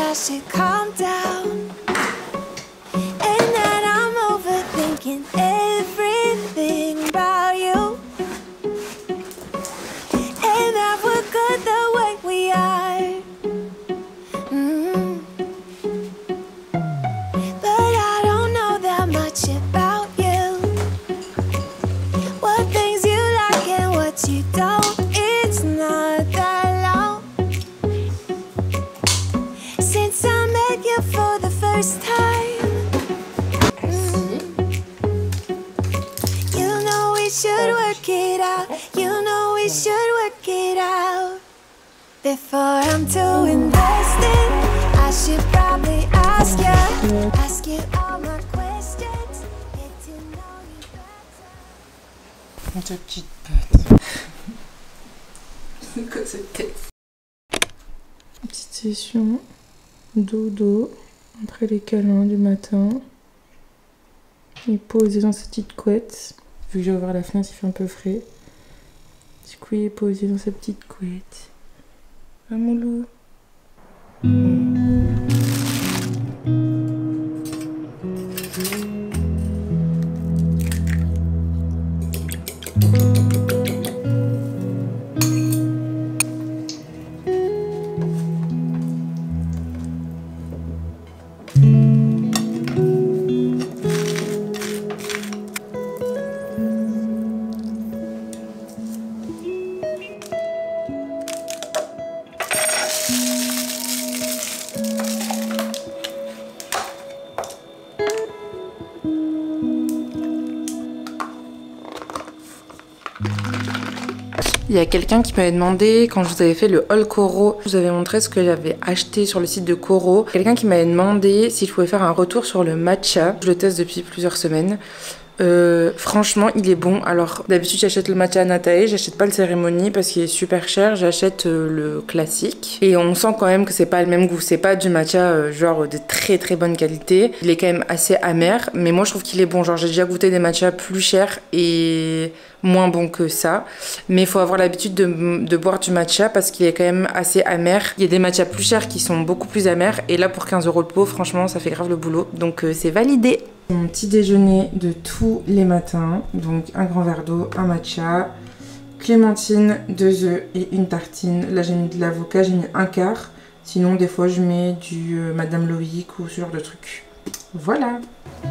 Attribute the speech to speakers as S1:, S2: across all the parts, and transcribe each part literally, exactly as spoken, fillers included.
S1: I should calm down, and that I'm overthinking everything about you, and that we're good the way we are. Mm-hmm. But I don't know that much about you, what things you like and what you don't. It's not that long since I met you for the first time. Mm. You know we should work it out. You know we should work it out. Before I'm too invested, I should probably ask you, ask you all my questions, get to know you better.
S2: Ta petite patte. C'est quoi cette tête? Petite session dodo après les câlins du matin. Il est posé dans sa petite couette. Vu que j'ai ouvert la fenêtre, il fait un peu frais. Du coup, il est posé dans sa petite couette. Ah, mon loup. Il y a quelqu'un qui m'avait demandé, quand je vous avais fait le haul Coro, je vous avais montré ce que j'avais acheté sur le site de Coro. Quelqu'un qui m'avait demandé si je pouvais faire un retour sur le matcha. Je le teste depuis plusieurs semaines. Euh, franchement, il est bon. Alors, d'habitude, j'achète le matcha Natae, j'achète pas le cérémonie parce qu'il est super cher. J'achète euh, le classique. Et on sent quand même que c'est pas le même goût. C'est pas du matcha euh, genre de très très bonne qualité. Il est quand même assez amer, mais moi je trouve qu'il est bon. Genre, j'ai déjà goûté des matchas plus chers et moins bons que ça. Mais il faut avoir l'habitude de, de boire du matcha parce qu'il est quand même assez amer. Il y a des matchas plus chers qui sont beaucoup plus amers. Et là, pour quinze euros le pot, franchement, ça fait grave le boulot. Donc, euh, c'est validé. Mon petit déjeuner de tous les matins, donc un grand verre d'eau, un matcha, clémentine, deux œufs et une tartine. Là j'ai mis de l'avocat, j'ai mis un quart. Sinon des fois je mets du euh, Madame Loïc ou ce genre de truc. Voilà.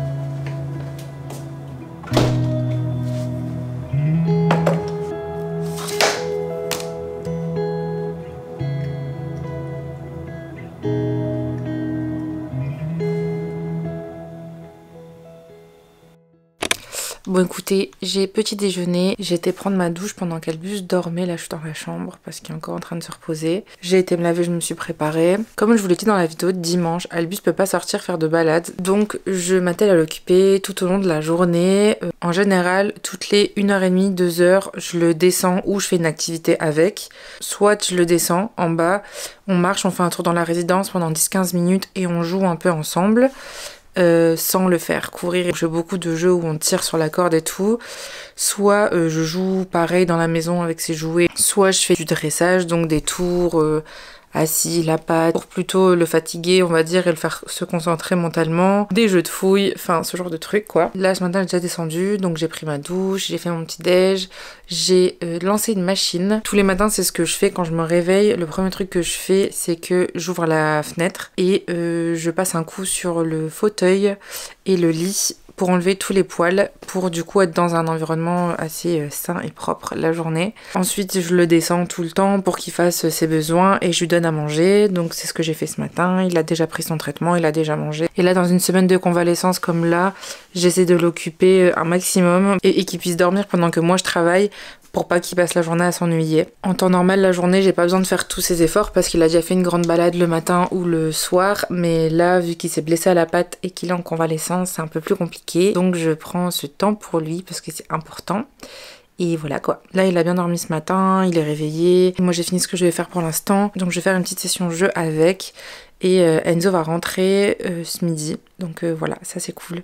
S2: Bon écoutez, j'ai petit déjeuner, j'ai été prendre ma douche pendant qu'Albus dormait, là je suis dans la chambre parce qu'il est encore en train de se reposer. J'ai été me laver, je me suis préparée. Comme je vous l'ai dit dans la vidéo, dimanche, Albus peut pas sortir faire de balade, donc je m'attelle à l'occuper tout au long de la journée. Euh, en général, toutes les une heure trente, deux heures, je le descends ou je fais une activité avec. Soit je le descends en bas, on marche, on fait un tour dans la résidence pendant dix quinze minutes et on joue un peu ensemble. Euh, sans le faire courir. Je fais beaucoup de jeux où on tire sur la corde et tout. Soit euh, je joue pareil dans la maison avec ses jouets, soit je fais du dressage, donc des tours euh, assis, la patte, pour plutôt le fatiguer on va dire et le faire se concentrer mentalement. Des jeux de fouilles, enfin ce genre de trucs quoi. Là ce matin j'ai déjà descendu, donc j'ai pris ma douche, j'ai fait mon petit déj, j'ai euh, lancé une machine. Tous les matins c'est ce que je fais quand je me réveille. Le premier truc que je fais c'est que j'ouvre la fenêtre et euh, je passe un coup sur le fauteuil et le lit pour enlever tous les poils, pour du coup être dans un environnement assez euh, sain et propre la journée. Ensuite je le descends tout le temps pour qu'il fasse ses besoins et je lui donne à manger, donc c'est ce que j'ai fait ce matin. Il a déjà pris son traitement, il a déjà mangé. Et là dans une semaine de convalescence comme là, j'essaie de l'occuper un maximum et, et qu'il puisse dormir pendant que moi je travaille, pour pas qu'il passe la journée à s'ennuyer. En temps normal, la journée, j'ai pas besoin de faire tous ces efforts parce qu'il a déjà fait une grande balade le matin ou le soir, mais là, vu qu'il s'est blessé à la patte et qu'il est en convalescence, c'est un peu plus compliqué. Donc je prends ce temps pour lui parce que c'est important. Et voilà quoi. Là, il a bien dormi ce matin, il est réveillé. Moi, j'ai fini ce que je vais faire pour l'instant. Donc je vais faire une petite session jeu avec. Et euh, Enzo va rentrer euh, ce midi. Donc euh, voilà, ça c'est cool.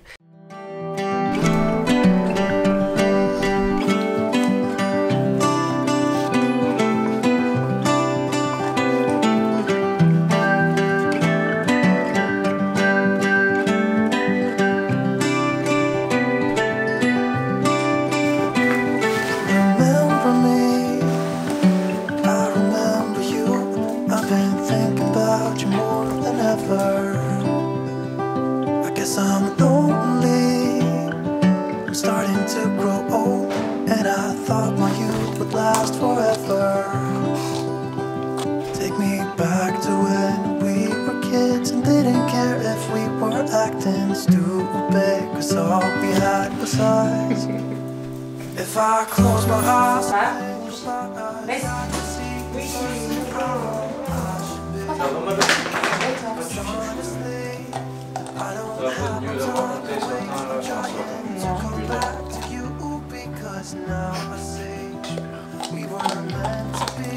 S3: thought my youth would last forever. Take me back to when we were kids and didn't care if we were acting stupid, cause all we had was us. If I close my eyes, I can see I don't have to come back to you because now I see we were meant to be.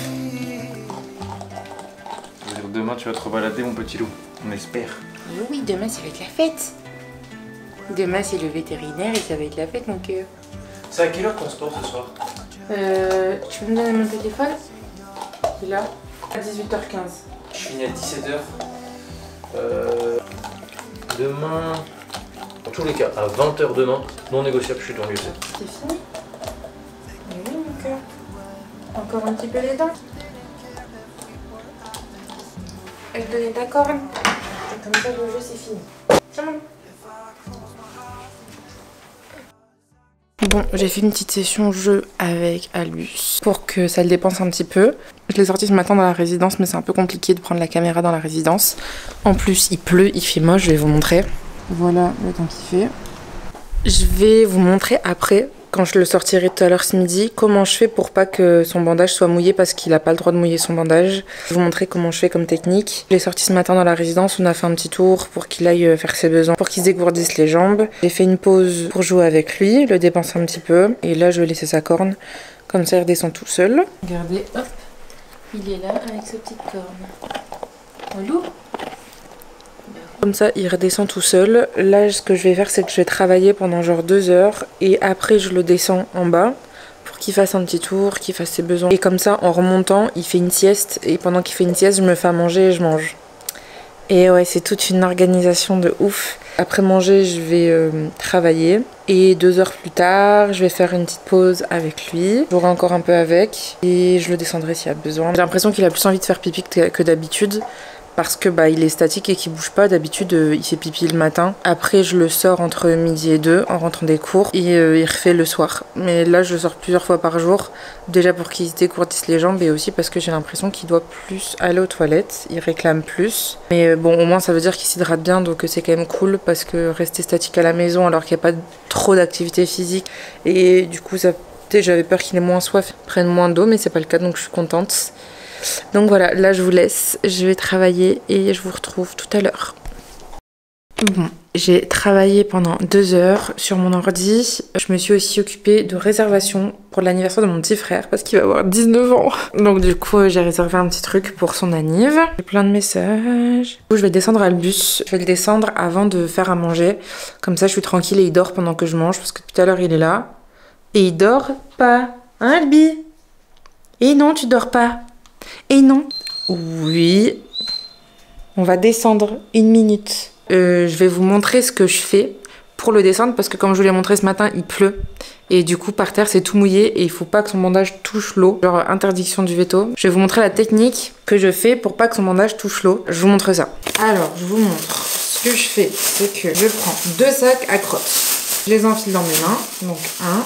S4: Demain tu vas te rebalader mon petit loup, on espère.
S2: Oui, demain ça va être la fête. Demain c'est le vétérinaire et ça va être la fête mon cœur.
S4: C'est à quelle heure ton sport ce soir?
S2: Euh, tu peux me donner mon téléphone? Il est là. À dix-huit heures quinze.
S4: Je finis à dix-sept heures. Euh, demain, dans tous les cas, à vingt heures demain, non négociable, je suis dans l'U F C.
S2: C'est fini? Mais oui mon cœur. Encore un petit peu les dents. Elle te donnait ta corne. Et comme ça le jeu c'est fini. Tiens mon. Bon, j'ai fait une petite session jeu avec Albus pour que ça le dépense un petit peu. Je l'ai sorti ce matin dans la résidence, mais c'est un peu compliqué de prendre la caméra dans la résidence. En plus, il pleut, il fait moche, je vais vous montrer. Voilà le temps qu'il fait. Je vais vous montrer après, quand je le sortirai tout à l'heure ce midi, comment je fais pour pas que son bandage soit mouillé parce qu'il n'a pas le droit de mouiller son bandage. Je vais vous montrer comment je fais comme technique. Je l'ai sorti ce matin dans la résidence, on a fait un petit tour pour qu'il aille faire ses besoins, pour qu'il se dégourdisse les jambes. J'ai fait une pause pour jouer avec lui, le dépenser un petit peu. Et là, je vais laisser sa corne, comme ça il redescend tout seul. Regardez, hop, il est là avec sa petite corne. On l'ouvre. Comme ça, il redescend tout seul. Là, ce que je vais faire, c'est que je vais travailler pendant genre deux heures. Et après, je le descends en bas pour qu'il fasse un petit tour, qu'il fasse ses besoins. Et comme ça, en remontant, il fait une sieste. Et pendant qu'il fait une sieste, je me fais à manger et je mange. Et ouais, c'est toute une organisation de ouf. Après manger, je vais euh, travailler. Et deux heures plus tard, je vais faire une petite pause avec lui. J'aurai encore un peu avec. Et je le descendrai s'il y a besoin. J'ai l'impression qu'il a plus envie de faire pipi que, que d'habitude. Parce que bah, il est statique et qu'il bouge pas. D'habitude, euh, il fait pipi le matin. Après, je le sors entre midi et deux en rentrant des cours. Et euh, il refait le soir. Mais là, je le sors plusieurs fois par jour. Déjà pour qu'il se dégourdisse les jambes et aussi parce que j'ai l'impression qu'il doit plus aller aux toilettes. Il réclame plus. Mais euh, bon, au moins, ça veut dire qu'il s'hydrate bien. Donc c'est quand même cool parce que rester statique à la maison alors qu'il n'y a pas trop d'activité physique. Et du coup, ça, j'avais peur qu'il ait moins soif, prenne moins d'eau. Mais c'est pas le cas, donc je suis contente. Donc voilà, là je vous laisse, je vais travailler et je vous retrouve tout à l'heure. Bon, j'ai travaillé pendant deux heures sur mon ordi. Je me suis aussi occupée de réservation pour l'anniversaire de mon petit frère parce qu'il va avoir dix-neuf ans. Donc du coup, j'ai réservé un petit truc pour son anniv. J'ai plein de messages. Du coup, je vais descendre à le bus. Je vais le descendre avant de faire à manger. Comme ça, je suis tranquille et il dort pendant que je mange parce que tout à l'heure, il est là. Et il dort pas. Hein, Albi? Et non, tu dors pas. Et non. Oui. On va descendre une minute. Euh, je vais vous montrer ce que je fais pour le descendre parce que comme je vous l'ai montré ce matin, il pleut. Et du coup, par terre, c'est tout mouillé et il faut pas que son bandage touche l'eau. Genre, interdiction du veto. Je vais vous montrer la technique que je fais pour pas que son bandage touche l'eau. Je vous montre ça. Alors, je vous montre. Ce que je fais, c'est que je prends deux sacs à crottes. Je les enfile dans mes mains. Donc, un.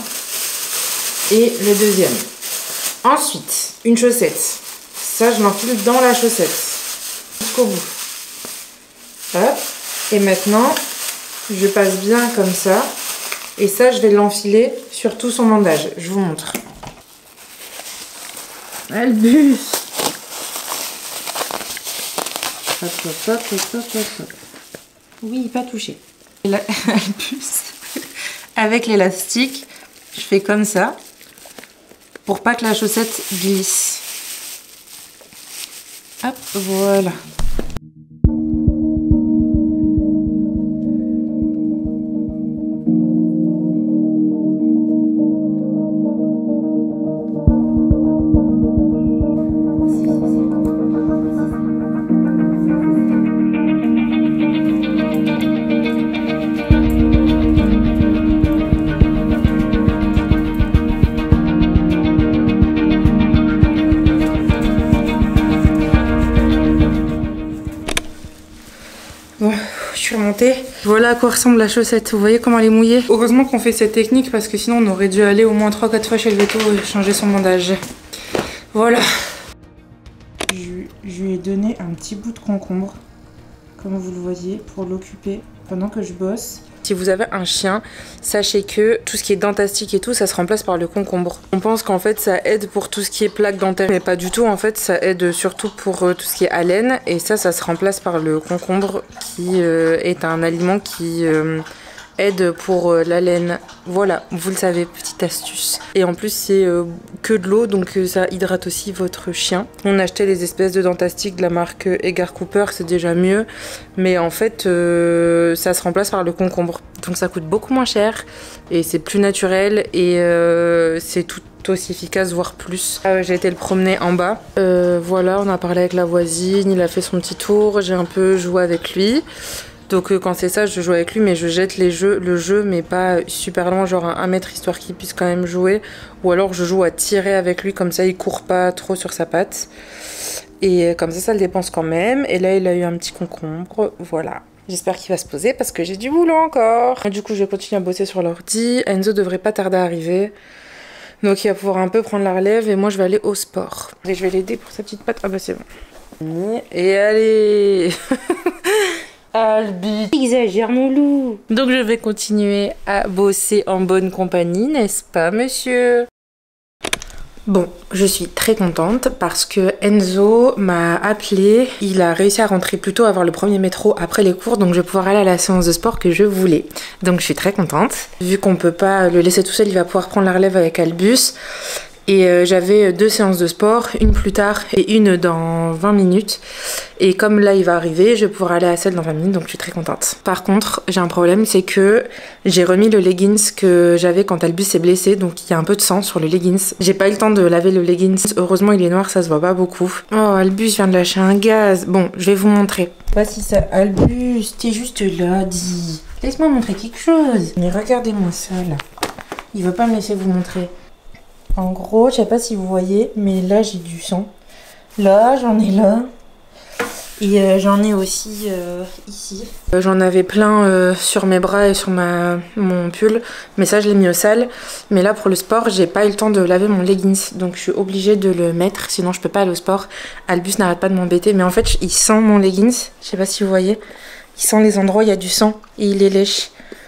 S2: Et le deuxième. Ensuite, une chaussette. Ça, je l'enfile dans la chaussette, jusqu'au bout. Hop. Et maintenant, je passe bien comme ça. Et ça, je vais l'enfiler sur tout son bandage. Je vous montre. Albus. Hop, hop, hop, hop, hop, hop. Oui, pas touché. Albus. Avec l'élastique, je fais comme ça. Pour pas que la chaussette glisse. Hop, voilà. présenter. Voilà à quoi ressemble la chaussette. Vous voyez comment elle est mouillée? Heureusement qu'on fait cette technique parce que sinon on aurait dû aller au moins trois quatre fois chez le véto et changer son bandage. Voilà. Je, je lui ai donné un petit bout de concombre, comme vous le voyez, pour l'occuper pendant que je bosse. Si vous avez un chien, sachez que tout ce qui est dentastique et tout, ça se remplace par le concombre. On pense qu'en fait ça aide pour tout ce qui est plaque dentaire, mais pas du tout. En fait, ça aide surtout pour tout ce qui est haleine, et ça, ça se remplace par le concombre, qui euh, est un aliment qui euh, aide pour euh, la laine. Voilà, vous le savez, petite astuce. Et en plus, c'est euh, que de l'eau, donc euh, ça hydrate aussi votre chien. On achetait les espèces de dentastique de la marque Edgar Cooper, c'est déjà mieux. Mais en fait, euh, ça se remplace par le concombre. Donc ça coûte beaucoup moins cher, et c'est plus naturel, et euh, c'est tout aussi efficace, voire plus. Euh, j'ai été le promener en bas. Euh, voilà, on a parlé avec la voisine, il a fait son petit tour, j'ai un peu joué avec lui. Donc euh, quand c'est ça, je joue avec lui, mais je jette les jeux, le jeu, mais pas super loin, genre à un mètre, histoire qu'il puisse quand même jouer. Ou alors je joue à tirer avec lui, comme ça il court pas trop sur sa patte. Et comme ça, ça le dépense quand même. Et là, il a eu un petit concombre, voilà. J'espère qu'il va se poser parce que j'ai du boulot encore. Du coup, je vais continuer à bosser sur l'ordi. Enzo devrait pas tarder à arriver. Donc il va pouvoir un peu prendre la relève, et moi je vais aller au sport. Et je vais l'aider pour sa petite patte. Ah bah c'est bon. Et allez. Albi, exagère mon loup. Donc je vais continuer à bosser en bonne compagnie, n'est-ce pas monsieur? Bon, je suis très contente parce que Enzo m'a appelé. Il a réussi à rentrer plus tôt, à avoir le premier métro après les cours, donc je vais pouvoir aller à la séance de sport que je voulais. Donc je suis très contente. Vu qu'on peut pas le laisser tout seul, il va pouvoir prendre la relève avec Albus. Et euh, j'avais deux séances de sport, une plus tard et une dans vingt minutes. Et comme là il va arriver, je vais pouvoir aller à celle dans vingt minutes, donc je suis très contente. Par contre, j'ai un problème, c'est que j'ai remis le leggings que j'avais quand Albus s'est blessé, donc il y a un peu de sang sur le leggings. J'ai pas eu le temps de laver le leggings, heureusement il est noir, ça se voit pas beaucoup. Oh, Albus vient de lâcher un gaz. Bon, je vais vous montrer. Voici ça, Albus, t'es juste là, dis. Laisse-moi montrer quelque chose. Mais regardez-moi ça là. Il veut pas me laisser vous montrer. En gros, je sais pas si vous voyez, mais là j'ai du sang. Là, j'en ai là. Et euh, j'en ai aussi euh, ici. Euh, j'en avais plein euh, sur mes bras et sur ma, mon pull. Mais ça, je l'ai mis au sale. Mais là, pour le sport, j'ai pas eu le temps de laver mon leggings. Donc je suis obligée de le mettre. Sinon, je peux pas aller au sport. Albus n'arrête pas de m'embêter. Mais en fait, il sent mon leggings. Je sais pas si vous voyez. Il sent les endroits où il y a du sang. Et il les lèche.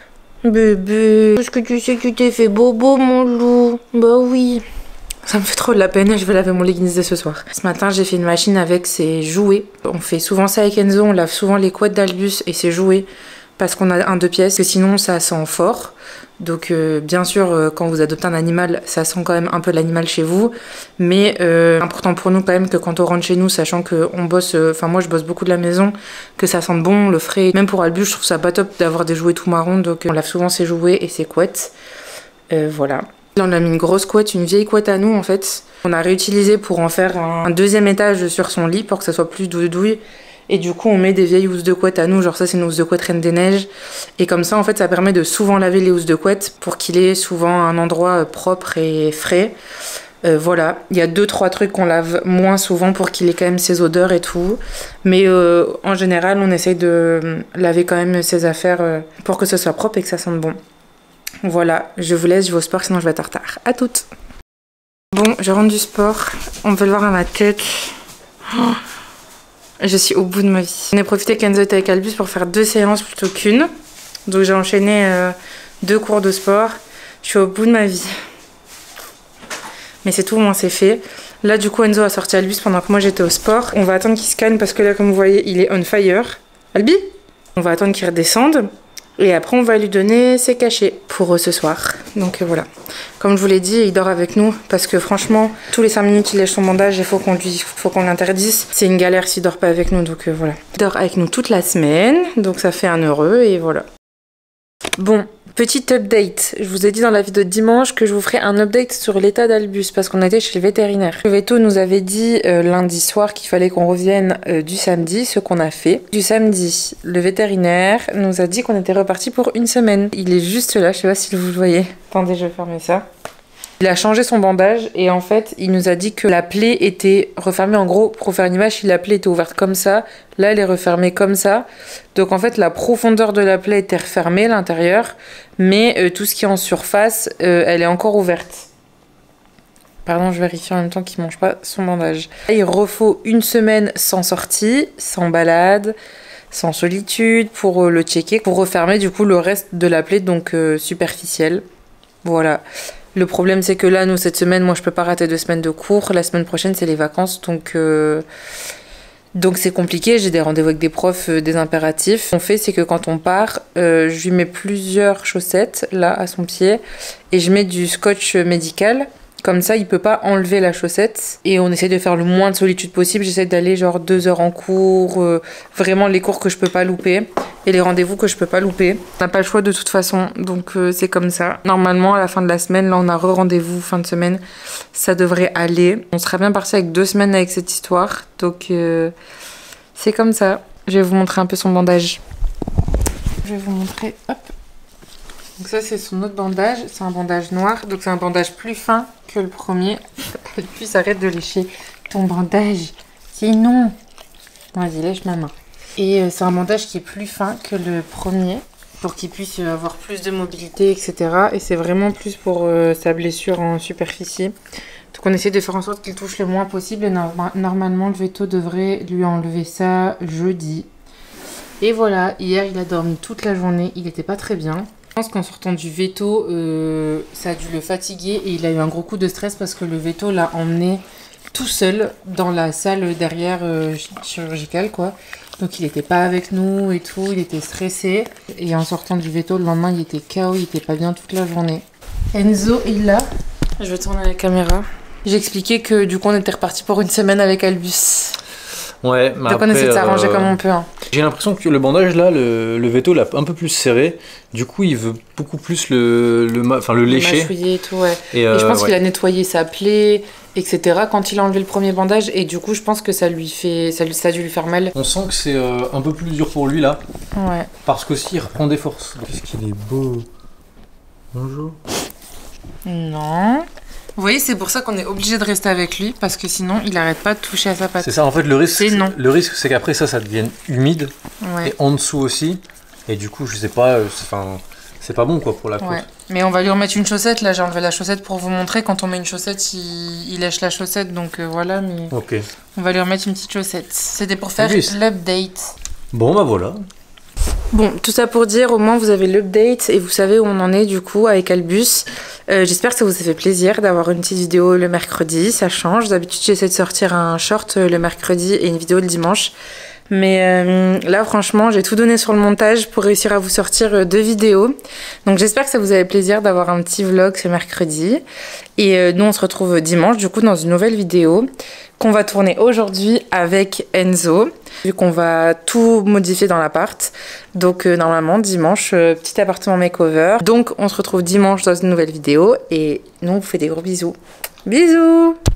S2: Bébé, est-ce que tu sais que tu t'es fait bobo, mon loup? Bah oui. Ça me fait trop de la peine, je vais laver mon leggings dès ce soir. Ce matin, j'ai fait une machine avec ses jouets. On fait souvent ça avec Enzo, on lave souvent les couettes d'Albus et ses jouets parce qu'on a un deux pièces, que sinon ça sent fort. Donc euh, bien sûr, euh, quand vous adoptez un animal, ça sent quand même un peu l'animal chez vous. Mais euh, important pour nous quand même que quand on rentre chez nous, sachant qu'on bosse, enfin euh, moi je bosse beaucoup de la maison, que ça sente bon, le frais. Même pour Albus, je trouve ça pas top d'avoir des jouets tout marrons, donc euh, on lave souvent ses jouets et ses couettes. Euh, voilà. Là on a mis une grosse couette, une vieille couette à nous en fait. On a réutilisé pour en faire un, un deuxième étage sur son lit pour que ça soit plus doudouille. Et du coup on met des vieilles housses de couette à nous, genre ça c'est une housse de couette Reine des Neiges. Et comme ça en fait ça permet de souvent laver les housses de couette pour qu'il ait souvent un endroit propre et frais. Euh, voilà, il y a deux trois trucs qu'on lave moins souvent pour qu'il ait quand même ses odeurs et tout. Mais euh, en général on essaye de laver quand même ses affaires euh, pour que ce soit propre et que ça sente bon. Voilà, je vous laisse, je vais au sport sinon je vais être en retard. À toutes. Bon, je rentre du sport, on peut le voir à ma tête. Oh. Je suis au bout de ma vie. On a profité qu'Enzo était avec Albus pour faire deux séances plutôt qu'une. Donc j'ai enchaîné euh, deux cours de sport. Je suis au bout de ma vie. Mais c'est tout, au moins c'est fait. Là du coup Enzo a sorti Albus pendant que moi j'étais au sport. On va attendre qu'il se calme parce que là comme vous voyez il est on fire. Albi, on va attendre qu'il redescende. Et après on va lui donner ses cachets pour ce soir. Donc euh, voilà. Comme je vous l'ai dit, il dort avec nous parce que franchement, tous les cinq minutes il lèche son bandage et faut qu'on lui, faut qu'on l'interdise. C'est une galère s'il dort pas avec nous, donc euh, voilà. Il dort avec nous toute la semaine, donc ça fait un heureux et voilà. Bon, petite update. Je vous ai dit dans la vidéo de dimanche que je vous ferai un update sur l'état d'Albus parce qu'on était chez le vétérinaire. Le véto nous avait dit euh, lundi soir qu'il fallait qu'on revienne euh, du samedi, ce qu'on a fait. Du samedi, le vétérinaire nous a dit qu'on était reparti pour une semaine. Il est juste là, je sais pas si vous le voyez. Attendez, je vais fermer ça. Il a changé son bandage et en fait, il nous a dit que la plaie était refermée. En gros, pour faire une image, si la plaie était ouverte comme ça, là, elle est refermée comme ça. Donc en fait, la profondeur de la plaie était refermée, l'intérieur, mais euh, tout ce qui est en surface, euh, elle est encore ouverte. Pardon, je vérifie en même temps qu'il ne mange pas son bandage. Il refaut une semaine sans sortie, sans balade, sans solitude, pour euh, le checker, pour refermer du coup le reste de la plaie, donc euh, superficielle. Voilà. Le problème, c'est que là, nous, cette semaine, moi, je peux pas rater deux semaines de cours. La semaine prochaine, c'est les vacances, donc... Euh... Donc c'est compliqué, j'ai des rendez-vous avec des profs, euh, des impératifs. Ce qu'on fait, c'est que quand on part, euh, je lui mets plusieurs chaussettes, là, à son pied, et je mets du scotch médical. Comme ça, il peut pas enlever la chaussette. Et on essaie de faire le moins de solitude possible. J'essaie d'aller genre deux heures en cours, euh, vraiment les cours que je peux pas louper, et les rendez-vous que je peux pas louper. On n'a pas le choix de toute façon, donc euh, c'est comme ça. Normalement, à la fin de la semaine, là, on a re-rendez-vous, fin de semaine, ça devrait aller. On serait bien parti avec deux semaines avec cette histoire, donc euh, c'est comme ça. Je vais vous montrer un peu son bandage. Je vais vous montrer, hop. Donc ça, c'est son autre bandage, c'est un bandage noir, donc c'est un bandage plus fin que le premier. Puis arrête de lécher ton bandage, sinon... Vas-y, lèche ma main. Et euh, c'est un bandage qui est plus fin que le premier, pour qu'il puisse avoir plus de mobilité, et cetera. Et c'est vraiment plus pour euh, sa blessure en superficie. Donc on essaie de faire en sorte qu'il touche le moins possible. Et no normalement, le veto devrait lui enlever ça jeudi. Et voilà, hier, il a dormi toute la journée, il n'était pas très bien. Je pense qu'en sortant du veto, euh, ça a dû le fatiguer et il a eu un gros coup de stress parce que le veto l'a emmené tout seul dans la salle derrière euh, chirurgicale, quoi. Donc il n'était pas avec nous et tout, il était stressé. Et en sortant du veto, le lendemain, il était K O, il était pas bien toute la journée. Enzo est là. Je vais tourner la caméra. J'ai expliqué que du coup, on était reparti pour une semaine avec Albus.
S4: Ouais, mais
S2: donc on essaie de s'arranger euh, comme on peut. Hein.
S4: J'ai l'impression que le bandage là, le, le veto l'a un peu plus serré. Du coup, il veut beaucoup plus le, le, enfin, le lécher.
S2: Mâchouiller et tout, ouais. Et,
S4: euh,
S2: et je pense
S4: ouais.
S2: qu'il a nettoyé sa plaie, et cetera. Quand il a enlevé le premier bandage. Et du coup, je pense que ça lui fait, ça, lui, ça a dû lui faire mal.
S4: On sent que c'est euh, un peu plus dur pour lui là.
S2: Ouais.
S4: Parce qu'aussi, il reprend des forces. Qu'est-ce qu'il est beau. Bonjour.
S2: Non. Vous voyez, c'est pour ça qu'on est obligé de rester avec lui, parce que sinon, il n'arrête pas de toucher à sa patte.
S4: C'est ça, en fait, le risque,
S2: non.
S4: le risque, c'est qu'après ça, ça devienne humide,
S2: ouais.
S4: et en dessous aussi, et du coup, je sais pas, enfin, c'est pas bon, quoi, pour la côte.
S2: Ouais. Mais on va lui remettre une chaussette, là, j'ai enlevé la chaussette pour vous montrer, quand on met une chaussette, il, il lèche la chaussette, donc euh, voilà, mais...
S4: Ok.
S2: On va lui remettre une petite chaussette. C'était pour faire l'update.
S4: Bon, bah voilà.
S2: Bon, tout ça pour dire, au moins vous avez l'update et vous savez où on en est du coup avec Albus. Euh, J'espère que ça vous a fait plaisir d'avoir une petite vidéo le mercredi, ça change. D'habitude j'essaie de sortir un short le mercredi et une vidéo le dimanche. Mais euh, là franchement j'ai tout donné sur le montage pour réussir à vous sortir deux vidéos. Donc j'espère que ça vous a fait plaisir d'avoir un petit vlog ce mercredi. Et euh, nous on se retrouve dimanche du coup dans une nouvelle vidéo qu'on va tourner aujourd'hui avec Enzo. Vu qu'on va tout modifier dans l'appart. Donc euh, normalement dimanche, euh, petit appartement makeover. Donc on se retrouve dimanche dans une nouvelle vidéo. Et nous on vous fait des gros bisous. Bisous!